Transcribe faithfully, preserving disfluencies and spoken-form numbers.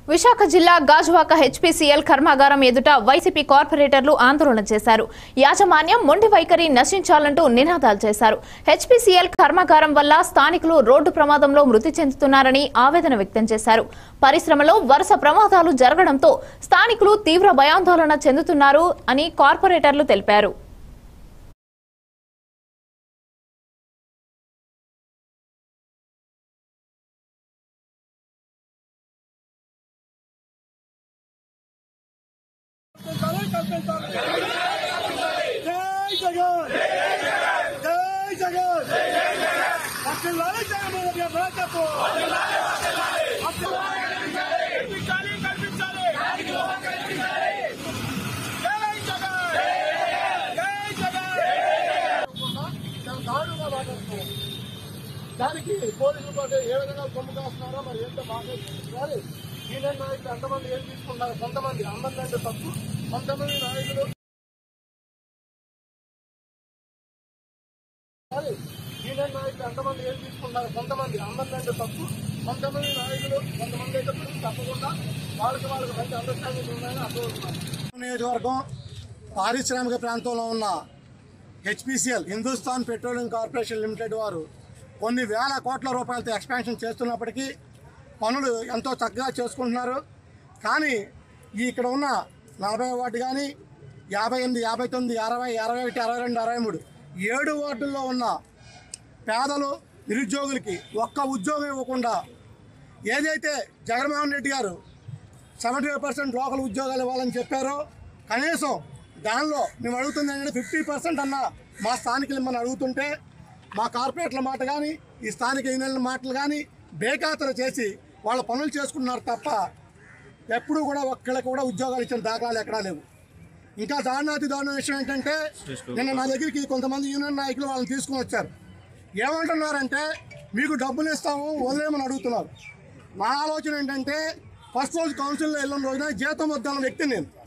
విశాఖ జిల్లా గాజువాక హెచ్పీసీఎల్ కర్మాగారం ఎదుట వైసీపీ కార్పొరేటర్లు ఆందోళన చేశారు. యాజమాన్యం మొండి వైఖరి నశించాలంటూ నినాదాలు చేశారు. హెచ్పీసీఎల్ కర్మాగారం వల్ల స్థానికులు రోడ్డు ప్రమాదంలో మృతి చెందుతున్నారని ఆవేదన వ్యక్తం చేశారు. పరిశ్రమలో వరుస ప్రమాదాలు జరగడంతో స్థానికులు తీవ్ర భయాందోళన చెందుతున్నారు అని కార్పొరేటర్లు తెలిపారు. దానికి పోలీసులు పాటు ఏ విధంగా కొమ్ము కాస్తున్నారో మరి ఏంటో బాగా యూనియన్ నాయకులు ఎంతమంది ఏం తీసుకున్నారు, కొంతమంది అందరికంటే తప్పు కొంతమంది నాయకులు యూనియన్ నాయకులు ఎంతమంది ఏం తీసుకున్నారు, కొంతమంది అందరికంటే తప్పు కొంతమంది నాయకులు కొంతమంది అయితే తప్పకుండా వాళ్ళకి వాళ్ళకి మంచి అండర్స్టాండింగ్ ఉన్నాయని అర్థమవుతున్నారు. నియోజకవర్గం పారిశ్రామిక ప్రాంతంలో ఉన్న HPCL Hindustan petroleum corporation limited వారు కొన్ని వేల కోట్ల రూపాయలతో ఎక్స్పాన్షన్ చేస్తున్నప్పటికీ పనులు ఎంతో చక్కగా చేసుకుంటున్నారు. కానీ ఈ ఇక్కడ ఉన్న నలభై వార్డు కానీ యాభై ఎనిమిది యాభై తొమ్మిది అరవై అరవై ఒకటి అరవై రెండు అరవై మూడు ఏడు వార్డుల్లో ఉన్న పేదలు నిరుద్యోగులకి ఒక్క ఉద్యోగం ఇవ్వకుండా ఏదైతే జగన్మోహన్ రెడ్డి గారు సెవెంటీ ఫైవ్ పర్సెంట్ లోకల్ ఉద్యోగాలు ఇవ్వాలని చెప్పారో కనీసం దానిలో మేము అడుగుతుంది ఏంటంటే ఫిఫ్టీ పర్సెంట్ అన్న మా స్థానికులు మనం అడుగుతుంటే మా కార్పొరేట్ల మాట కానీ ఈ స్థానిక యూనియన్ల మాటలు కానీ బేఖాతరు చేసి వాళ్ళ పనులు చేసుకుంటున్నారు తప్ప ఎప్పుడూ కూడా ఒక్కళ్ళకి కూడా ఉద్యోగాలు ఇచ్చిన దాఖలాలు ఎక్కడా లేవు. ఇంకా దారుణాతి దారుణ విషయం ఏంటంటే నిన్న నా దగ్గరికి కొంతమంది యూనియన్ నాయకులు వాళ్ళని తీసుకుని వచ్చారు. ఏమంటున్నారంటే మీకు డబ్బులు ఇస్తాము వదిలేమని అడుగుతున్నారు. నా ఆలోచన ఏంటంటే ఫస్ట్ రోజు కౌన్సిల్లో వెళ్ళిన రోజున జీతం వద్దన్న వ్యక్తిని నేను